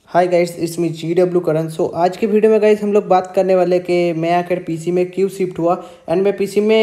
Hi guys, it's me GW Karan. So आज के video में गाइस हम लोग बात करने वाले कि मैं आकर पीसी में क्यों शिफ्ट हुआ एंड मैं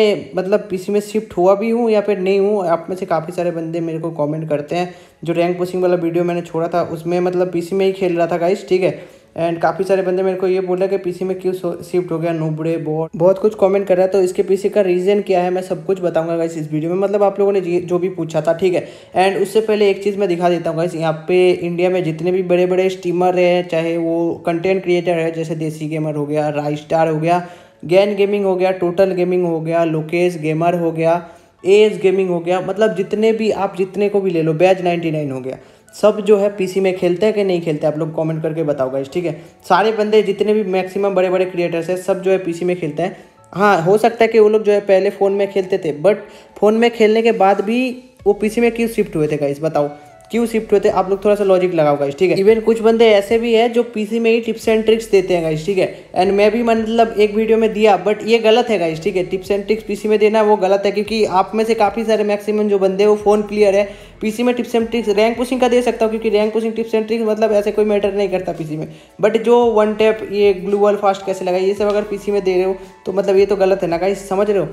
पीसी में शिफ्ट हुआ भी हूँ या फिर नहीं हूँ। आप में से काफ़ी सारे बंदे मेरे को कमेंट करते हैं। जो रैंक पुशिंग वाला वीडियो मैंने छोड़ा था उसमें पीसी में ही खेल रहा था गाइस, ठीक है। एंड काफ़ी सारे बंदे मेरे को ये बोला कि पीसी में क्यों शिफ्ट हो गया, नूबड़े बहुत कुछ कमेंट कर रहा है। तो इसके पीछे का रीज़न क्या है मैं सब कुछ बताऊंगा गाइस इस वीडियो में। आप लोगों ने जो भी पूछा था, ठीक है। एंड उससे पहले एक चीज़ मैं दिखा देता हूँ गाइस। यहाँ पे इंडिया में जितने भी बड़े बड़े स्ट्रीमर हैं, चाहे वो कंटेंट क्रिएटर है, जैसे देसी गेमर हो गया, राइस्टार हो गया, गैन गेमिंग हो गया, टोटल गेमिंग हो गया, लोकेश गेमर हो गया, एज गेमिंग हो गया, जितने भी आप जितने को भी ले लो, बैज 99 हो गया, सब जो है पीसी में खेलते हैं कि नहीं खेलते, आप लोग कमेंट करके बताओ गाइस, ठीक है। सारे बंदे जितने भी मैक्सिमम बड़े बड़े क्रिएटर्स हैं सब जो है पीसी में खेलते हैं। हाँ, हो सकता है कि वो लोग जो है पहले फ़ोन में खेलते थे, बट फ़ोन में खेलने के बाद भी वो पीसी में क्यों शिफ्ट हुए थे गाइस, बताओ क्यों शिफ्ट हुए थे। आप लोग थोड़ा सा लॉजिक लगाओ गाइस, ठीक है। इवन कुछ बंदे ऐसे भी हैं जो पीसी में ही टिप्स एंड ट्रिक्स देते हैं गाइस, ठीक है। एंड मैं भी एक वीडियो में दिया, बट ये गलत है गाइस, ठीक है। टिप्स एंड ट्रिक्स पीसी में देना वो गलत है, क्योंकि आप में से काफ़ी सारे मैक्सिमम जो बंदे वो फ़ोन प्लेयर है। पीसी में tips and tricks rank pushing का दे सकता हूँ, क्योंकि rank pushing tips and tricks ऐसे कोई मैटर नहीं करता पीसी में। बट जो वन टैप, ये ग्लू वॉल फास्ट कैसे लगा, ये सब अगर पीसी में दे रहे हो तो ये तो गलत है ना गाइस, समझ रहे हो।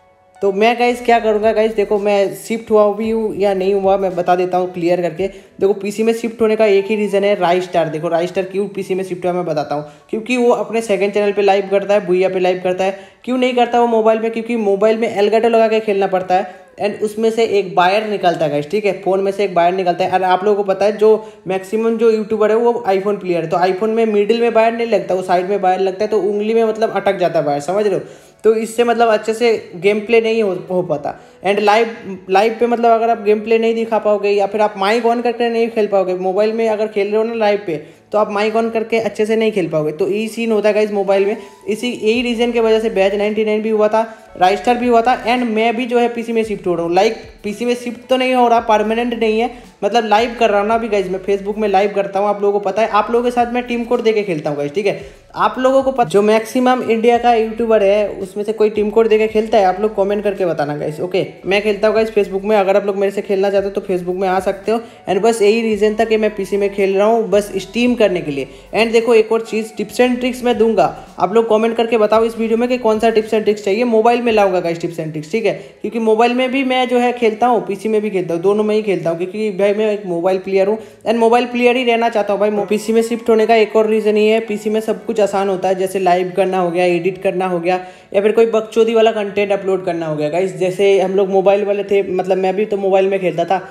तो मैं गाइस क्या करूँगा गाइस, देखो मैं शिफ्ट हुआ भी हूँ या नहीं हुआ मैं बता देता हूँ क्लियर करके। देखो पीसी में शिफ्ट होने का एक ही रीज़न है, राइस्टार। देखो राइस्टार क्यों पीसी में शिफ्ट हुआ मैं बताता हूँ। क्योंकि वो अपने सेकंड चैनल पे लाइव करता है, भूया पे लाइव करता है। क्यों नहीं करता वो मोबाइल में, क्योंकि मोबाइल में एलगाटो लगा के खेलना पड़ता है एंड उसमें से एक बायर निकलता है गाइस, ठीक है। फ़ोन में से एक बायर निकलता है। और आप लोगों को पता है जो मैक्सिमम जो यूट्यूबर है वो आईफोन प्लेयर है, तो आईफोन में मिडिल में बायर नहीं लगता, वो साइड में बायर लगता है, तो उंगली में अटक जाता है बायर, समझ रहे हो। तो इससे अच्छे से गेम प्ले नहीं हो पाता। एंड लाइव पे अगर आप गेम प्ले नहीं दिखा पाओगे या फिर आप माइक ऑन करके नहीं खेल पाओगे, मोबाइल में अगर खेल रहे हो ना लाइव पे, तो आप माइक ऑन करके अच्छे से नहीं खेल पाओगे। तो यही सीन होता है गाइस मोबाइल में। यही रीज़न की वजह से बैच 99 भी हुआ था, राइस्टार भी हुआ था, एंड मैं भी जो है पीसी में शिफ्ट हो रहा हूँ। पीसी में शिफ्ट तो नहीं हो रहा, परमानेंट नहीं है, लाइव कर रहा हूँ ना अभी गाइस। मैं फेसबुक में लाइव करता हूँ, आप लोगों को पता है। आप लोगों के साथ मैं टीम कोड देके खेलता हूँ गाइस, ठीक है। आप लोगों को पता, जो मैक्सिमम इंडिया का यूट्यूबर है उसमें से कोई टीम कोड देके खेलता है, आप लोग कमेंट करके बताना गाइस, ओके। मैं खेलता हूँ गाइस फेसबुक में, अगर आप लोग मेरे से खेलना चाहते हो तो फेसबुक में आ सकते हो। एंड बस यही रीज़न था कि मैं पीसी में खेल रहा हूँ, बस स्टीम करने के लिए। एंड देखो एक और चीज़, टिप्स एंड ट्रिक्स मैं दूंगा, आप लोग कमेंट करके बताओ इस वीडियो में कि कौन सा टिप्स एंड ट्रिक्स चाहिए। मोबाइल में लाऊंगा गाइस टिप्स एंड ट्रिक्स, ठीक है। क्योंकि मोबाइल में भी मैं जो है खेलता हूँ, पीसी में भी खेलता हूँ, दोनों में ही खेलता हूँ, क्योंकि भाई मैं एक मोबाइल प्लेयर हूँ एंड मोबाइल प्लेयर ही रहना चाहता हूँ भाई। पीसी में शिफ्ट होने का एक और रीज़न ये है, पीसी में सब कुछ आसान होता है, जैसे लाइव करना हो गया, एडिट करना हो गया, या फिर कोई बकचोदी वाला कंटेंट अपलोड करना हो गया गाइस। जैसे हम लोग मोबाइल वाले थे, मैं भी तो मोबाइल में खेलता था,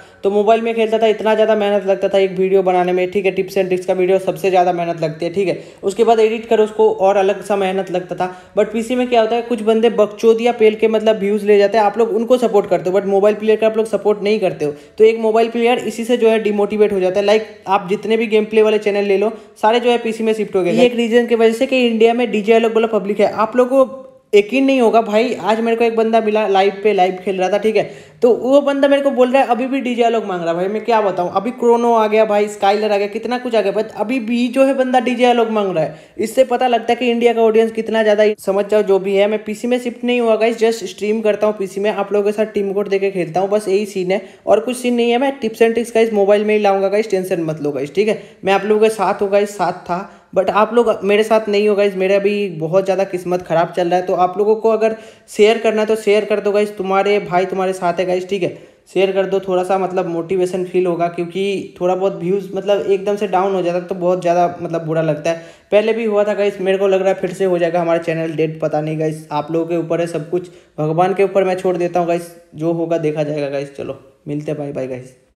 इतना ज़्यादा मेहनत लगता था एक वीडियो बनाने में, ठीक है। टिप्स एंड ट्रिक्स का वीडियो सबसे ज़्यादा मेहनत लगती है, ठीक है। उसके बाद एडिट करो उसको, और अलग सा मेहनत लगता था। बट पीसी में क्या होता है, कुछ बंदे बकचोदिया पेल के व्यूज़ ले जाते हैं, आप लोग उनको सपोर्ट करते हो, बट मोबाइल प्लेयर का आप लोग सपोर्ट नहीं करते हो। तो एक मोबाइल प्लेयर इसी से जो है डिमोटिवेट हो जाता है। आप जितने भी गेम प्ले वाले चैनल ले लो, सारे जो है पीसी में शिफ्ट हो गए। ये एक रीजन की वजह से कि इंडिया में डीजे लोग पब्लिक है। आप लोगों को यकीन नहीं होगा भाई, आज मेरे को एक बंदा मिला लाइव खेल रहा था, ठीक है। तो वो बंदा मेरे को बोल रहा है अभी भी डीजे लोग मांग रहा है। भाई मैं क्या बताऊं, अभी क्रोनो आ गया भाई, स्काइलर आ गया, कितना कुछ आ गया, बट अभी भी जो है बंदा डीजे लोग मांग रहा है। इससे पता लगता है कि इंडिया का ऑडियंस कितना ज़्यादा, समझ जाओ जो भी है। मैं पीसी में शिफ्ट नहीं हुआ गाइस, जस्ट स्ट्रीम करता हूँ पीसी में, आप लोगों के साथ टीम कोड देके खेलता हूँ, बस यही सीन है और कुछ सीन नहीं है। मैं tips and tricks guys mobile में ही लाऊंगा गाइस, टेंशन मत लो गाइस, ठीक है। मैं आप लोगों के साथ होगा, इस साथ था, बट आप लोग मेरे साथ नहीं हो गाइस। मेरा भी बहुत ज़्यादा किस्मत ख़राब चल रहा है। तो आप लोगों को अगर शेयर करना है तो शेयर कर दो गाइस, तुम्हारे भाई तुम्हारे साथ है गाइस, ठीक है। शेयर कर दो, थोड़ा सा मोटिवेशन फील होगा, क्योंकि थोड़ा बहुत व्यूज़ एकदम से डाउन हो जाता है तो बहुत ज़्यादा बुरा लगता है। पहले भी हुआ था गाइस, मेरे को लग रहा है फिर से हो जाएगा हमारा चैनल डेड, पता नहीं गाइस, आप लोगों के ऊपर है सब कुछ, भगवान के ऊपर मैं छोड़ देता हूँ गाइस, जो होगा देखा जाएगा गाइस। चलो मिलते हैं, बाय बाय गाइस।